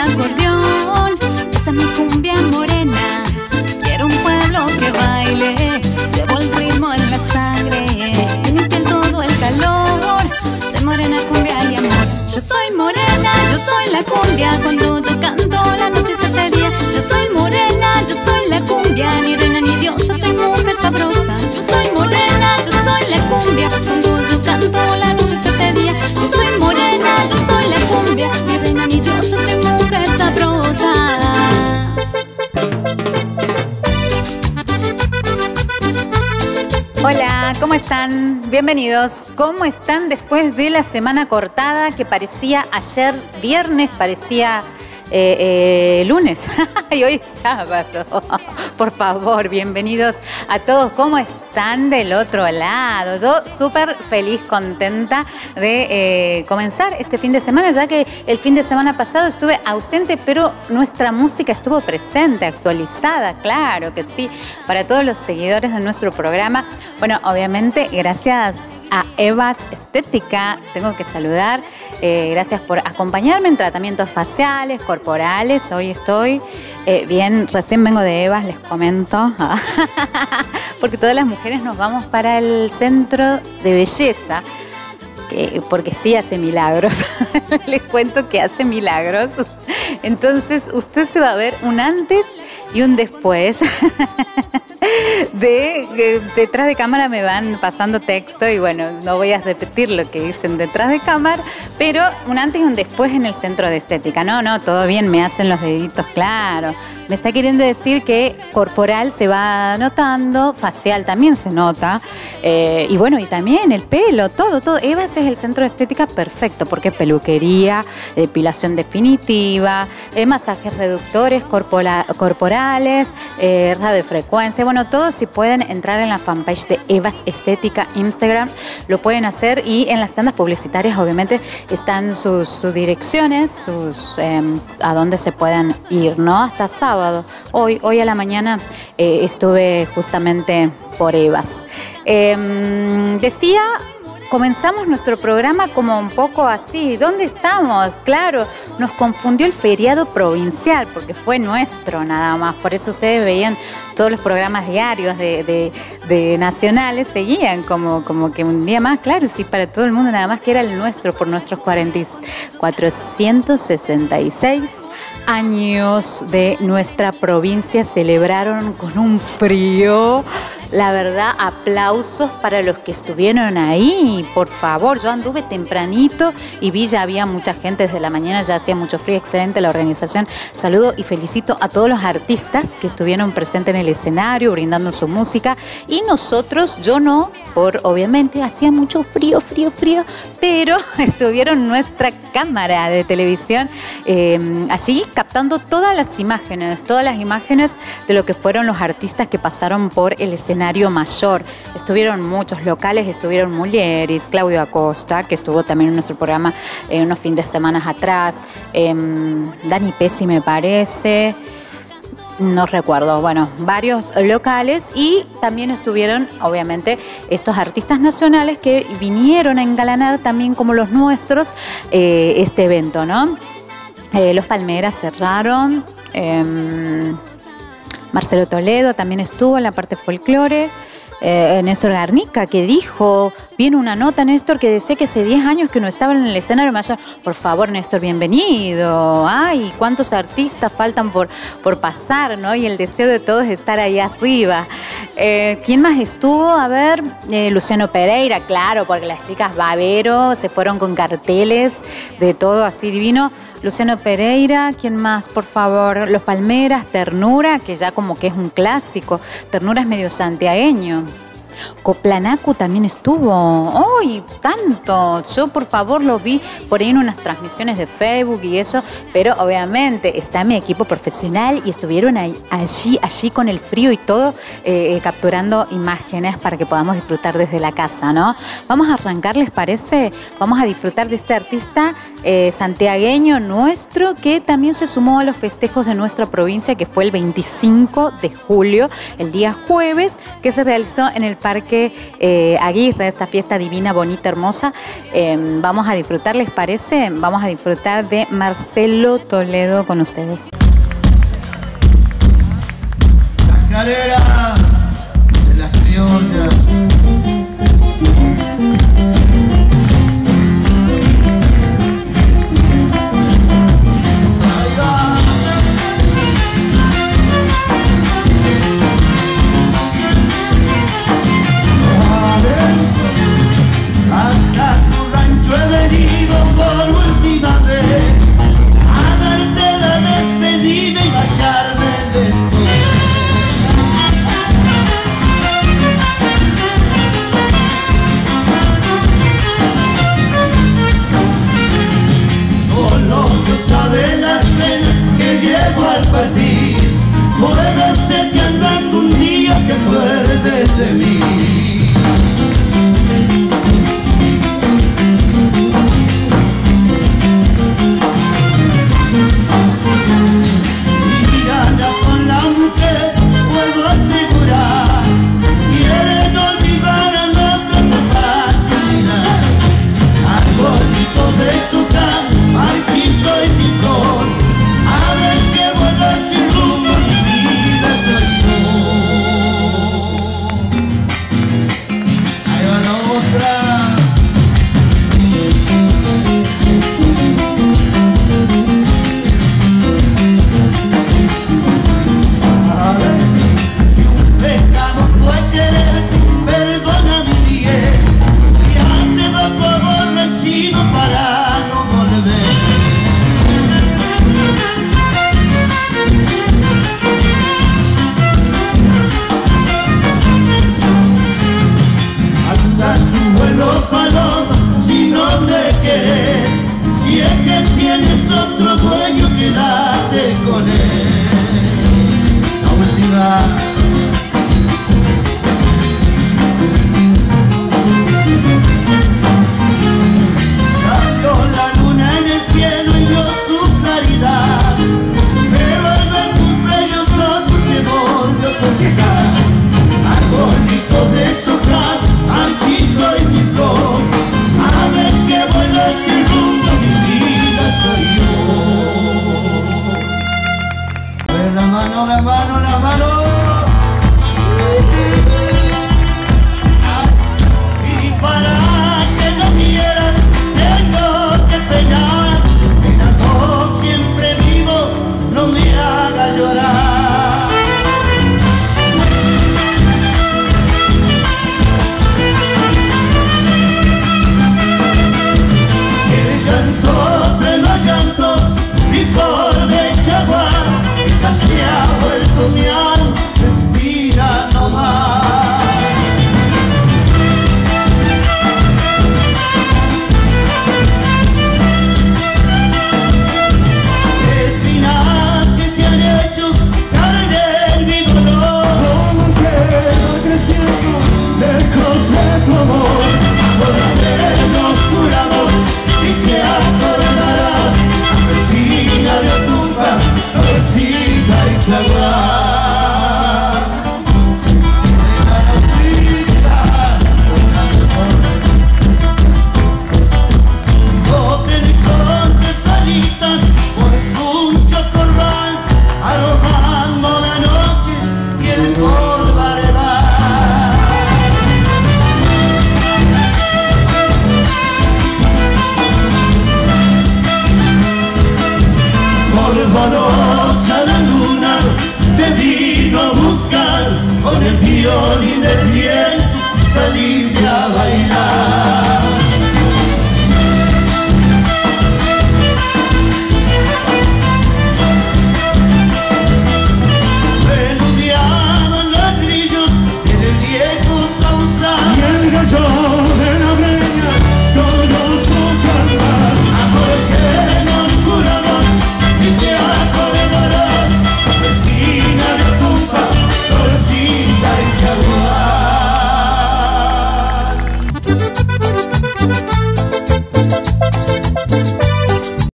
acordeón. Esta es mi cumbia morena. Quiero un pueblo que baile. Llevo el ritmo en la sangre. En mi piel todo el calor. Soy morena, cumbia y amor. Yo soy morena, yo soy la cumbia. Cuando yo canto la noche se hace día. Yo soy morena, yo soy la cumbia. Ni reina ni diosa, soy mujer sabrosa. Yo soy morena, yo soy la cumbia. Cuando yo canto la noche se hace día. Yo soy morena, yo soy la cumbia. Ni reina ni diosa, soy mujer sabrosa. Hola, ¿cómo están? Bienvenidos. ¿Cómo están después de la semana cortada que parecía ayer viernes, parecía lunes y hoy es sábado? Por favor, bienvenidos a todos. ¿Cómo están del otro lado? Yo súper feliz, contenta de comenzar este fin de semana, ya que el fin de semana pasado estuve ausente, pero nuestra música estuvo presente, actualizada, claro que sí, para todos los seguidores de nuestro programa. Bueno, obviamente, gracias a Evas Estética, tengo que saludar. Gracias por acompañarme en tratamientos faciales, corporales. Hoy estoy bien, recién vengo de Evas, les comento, porque todas las mujeres nos vamos para el centro de belleza, porque sí hace milagros. Les cuento que hace milagros. Entonces usted se va a ver un antes y un después. Detrás de cámara me van pasando texto y bueno, no voy a repetir lo que dicen detrás de cámara, pero un antes y un después en el centro de estética. No, todo bien, me hacen los deditos, claro. Me está queriendo decir que corporal se va notando, facial también se nota, y bueno, y también el pelo, todo. Evas es el centro de estética perfecto, porque peluquería, depilación definitiva, masajes reductores corporales, radiofrecuencia. Bueno, todos si pueden entrar en la fanpage de Evas Estética Instagram, lo pueden hacer, y en las tandas publicitarias obviamente están sus direcciones, a dónde se puedan ir, ¿no? Hasta sábado. Hoy a la mañana estuve justamente por Evas. Decía, comenzamos nuestro programa como un poco así. ¿Dónde estamos? Claro, nos confundió el feriado provincial porque fue nuestro nada más. Por eso ustedes veían todos los programas diarios de nacionales, seguían como que un día más, claro, sí, para todo el mundo, nada más que era el nuestro, por nuestros 466 años de nuestra provincia celebraron con un frío. La verdad, aplausos para los que estuvieron ahí, por favor. Yo anduve tempranito y vi, ya había mucha gente desde la mañana, ya hacía mucho frío, excelente la organización. Saludo y felicito a todos los artistas que estuvieron presentes en el escenario, brindando su música. Y nosotros, yo no, obviamente hacía mucho frío, pero estuvieron nuestra cámara de televisión allí captando todas las imágenes de lo que fueron los artistas que pasaron por el escenario mayor. Estuvieron muchos locales, estuvieron Mulieris, Claudio Acosta, que estuvo también en nuestro programa unos fines de semana atrás, Dani Pesci me parece, no recuerdo, bueno, varios locales, y también estuvieron obviamente estos artistas nacionales que vinieron a engalanar también como los nuestros este evento, ¿no? Los Palmeras cerraron, Marcelo Toledo también estuvo en la parte folclore, Néstor Garnica, que dijo, viene una nota, Néstor, que decía que hace 10 años que no estaban en el escenario mayor. Por favor, Néstor, bienvenido. Ay, cuántos artistas faltan por pasar, ¿no? Y el deseo de todos es estar ahí arriba. ¿Quién más estuvo? A ver, Luciano Pereira, claro, porque las chicas Babero se fueron con carteles de todo así divino. Luciano Pereira, ¿quién más? Por favor, Los Palmeras, Ternura, que ya como que es un clásico. Ternura es medio santiagueño. Coplanacu también estuvo. ¡Ay, tanto! Yo, por favor, lo vi por ahí en unas transmisiones de Facebook y eso, pero obviamente está mi equipo profesional y estuvieron allí con el frío y todo, capturando imágenes para que podamos disfrutar desde la casa, ¿no? Vamos a arrancar, ¿les parece? Vamos a disfrutar de este artista santiagueño nuestro, que también se sumó a los festejos de nuestra provincia, que fue el 25 de julio, el día jueves, que se realizó en el Parque Aguirre, esta fiesta divina, bonita, hermosa. Vamos a disfrutar, ¿les parece? Vamos a disfrutar de Marcelo Toledo con ustedes. Chacarera de las criollas. Hasta tu rancho he venido por última vez a darte la despedida y marcharme después. Solo Dios sabe las penas que llevo al partir. Puede ser que andando un día te acuerdes de mí. La mano. Si para que no quieras tengo que penar, penando siempre vivo, no me haga llorar. El llanto trema llantos y por de chaguar, casi ha vuelto mi alma, respira nomás. Espinas que se han hecho carne en mi dolor, como que va creciendo lejos de tu amor. Por nos juramos y te acordarás, vecina de Otumba, Torrecita y Chaguar. La notrita, bigote de corte salitas, pues un chocorral, arrojando la noche y el polvaredar. Polvorosa la luna te vino a buscar, con el violín del viento salís de